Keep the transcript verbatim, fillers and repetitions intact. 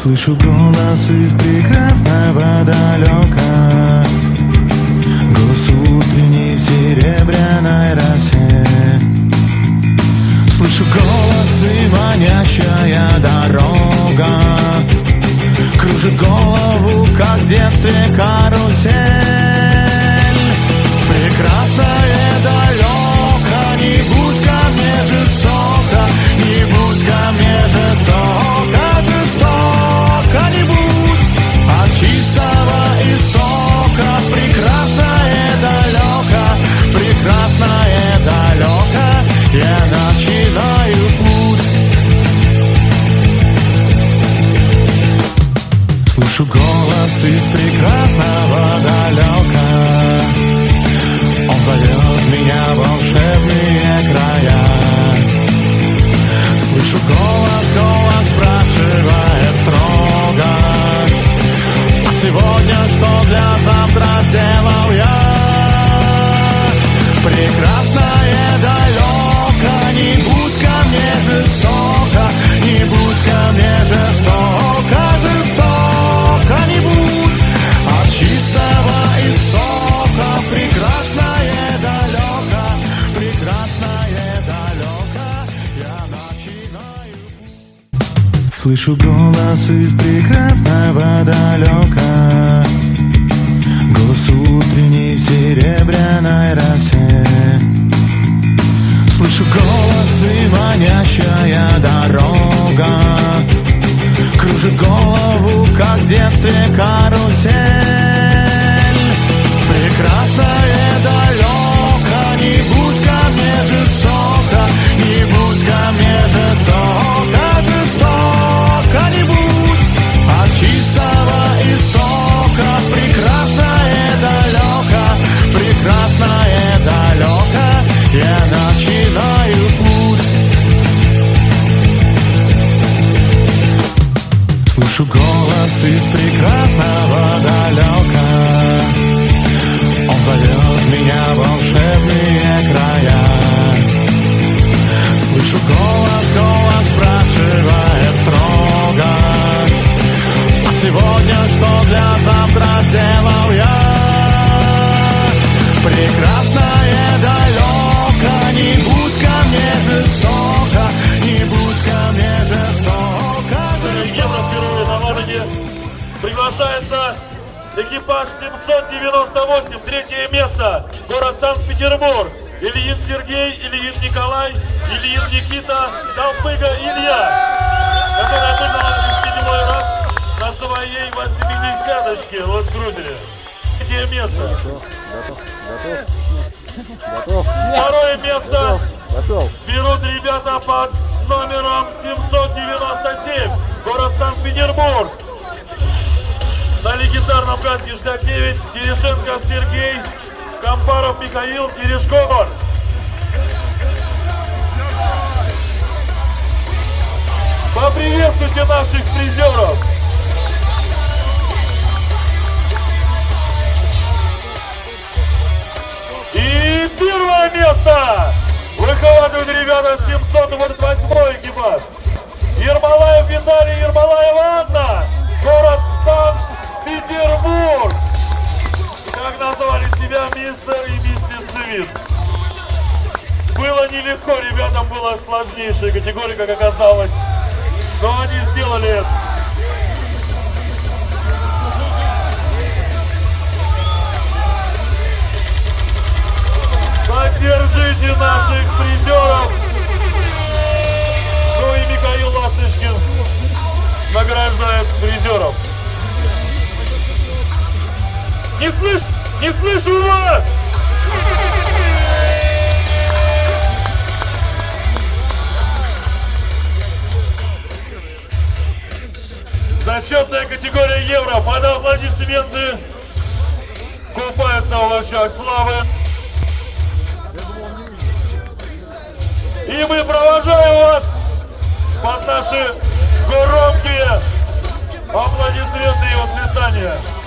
Слышу голос из прекрасного далека, голос утренней серебряной росе. Слышу голос и манящая дорога кружит голову, как в детстве карусель. Прекрасное далеко, не будь ко мне жестоко, не будь ко мне жестоко, жестоко не будь. От чистого истока прекрасное далеко, прекрасное далеко, я начинаю путь. Слышу голос из прекрасного далека, он зовет меня в волшебные края. Слышу голос, голос спрашивает строго: а сегодня что для завтра сделал я? Прекрасное далеко, не будь ко мне жестоко, не будь ко мне жестоко, жестоко не будь. От чистого истока прекрасное далеко, прекрасное далеко, я начинаю. Слышу голос из прекрасного далека, голос утренней серебряной росе. Слышу голос и манящая дорога кружит голову, как в детстве карусель. Прекрасное далеко, не будь ко мне жестоко, не будь ко мне жестоко, жестоко не будь. От чистого истока прекрасное далеко, прекрасное далеко, я начинаю путь. Слышу голос из прекрасного далека, он зовет меня в волшебные края. Слышу голос, голос спрашивает строго: а сегодня что для завтра сделал я? Прекрасное далеко, не будь ко мне жестоко, не будь ко мне жестоко, жестоко. Приглашается экипаж семьсот девяносто восемь, третье место, город Санкт-Петербург. Ильин Сергей, Ильин Николай, Ильин Никита, Тампыга Илья, который выиграл седьмой раз на своей восьмидесяточке в крузере. Третье место. Готов. Готов. Готов. Второе место Готов. берут ребята под номером семьсот девяносто семь, город Санкт-Петербург. На легендарном ГАЗе шестьдесят девять Терешенко Сергей, Кампаров Михаил, Терешков. Поприветствуйте наших призеров. И первое место выхватывают ребята семьсот двадцать восьмой экипаж. Ермолаев Виталий, Ермолаева Анна, город Санкт-Петербург. Как назвали себя мистер и миссис Свит. Было нелегко, ребятам была сложнейшая категория, как оказалось. Но они сделали это. Поддержите наших призеров. Ну и Михаил Ласточкин награждает призеров. Не слышу, не слышу вас! Зачетная категория евро. Под аплодисменты купается в лучах славы. И мы провожаем вас под наши громкие аплодисменты и восклицания.